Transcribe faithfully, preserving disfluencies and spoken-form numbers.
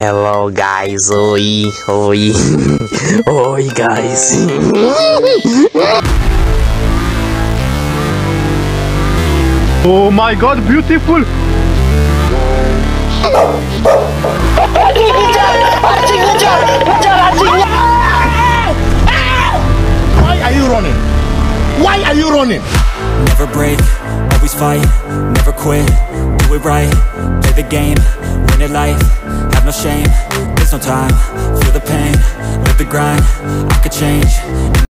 Hello guys, oi, oi, oi guys. Oh my god, beautiful. Why are you running? Why are you running? Never break, always fight, never quit, do it right, play the game, win it life, have no shame, there's no time, feel the pain, live the grind, I could change.